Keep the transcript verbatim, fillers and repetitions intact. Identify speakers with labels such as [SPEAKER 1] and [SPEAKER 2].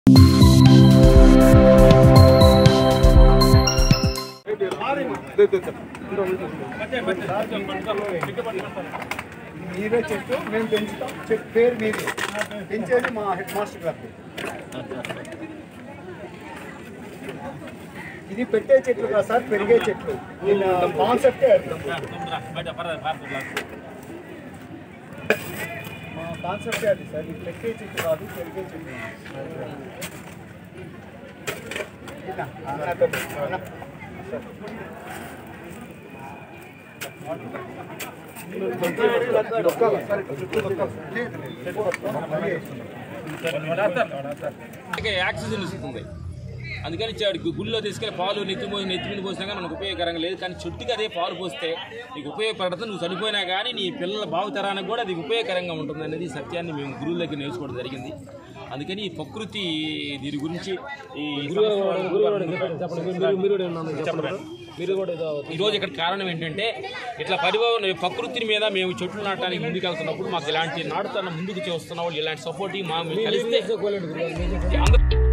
[SPEAKER 1] మీరే చెట్టు మేము పెంచుతాం, చెట్టు పేరు మీదే, పెంచేది మా హెడ్ మాస్టర్ గారు. ఇది పెట్టే చెట్లు కదా సార్, పెరిగే చెట్లు. దీని కాన్సెప్టే మా కాన్సెప్టే అది సార్. ఇది పెట్టే చెట్టు కాదు, పెరిగే చెట్లు.
[SPEAKER 2] ఆక్సిజన్ ఇస్తుంది, అందుకని గుళ్ళో తీసుకెళ్ళి పాలు నెత్తి నెత్తి మీద పోసినా కానీ మనకు ఉపయోగకరంగా లేదు. కానీ చెట్టుకి అదే పాలు పోస్తే నీకు ఉపయోగపడుతుంది. నువ్వు చనిపోయినా కానీ నీ పిల్లల భావితరానికి కూడా అది ఉపయోగకరంగా ఉంటుంది అనేది సత్యాన్ని మేము గురువుల దగ్గర నేర్చుకోవడం జరిగింది. అందుకని ఈ ప్రకృతి దీని గురించి ఈరోజు ఇక్కడ కారణం ఏంటంటే ఇట్లా పరిభావం ప్రకృతిని మీద మేము చెట్లు నాటడానికి ముందుకు వెళ్తున్నప్పుడు మాకు ఇలాంటి నాటుతున్న ముందుకు చేస్తున్న వాళ్ళు ఇలాంటి సపోర్టింగ్ మా కలిస్తే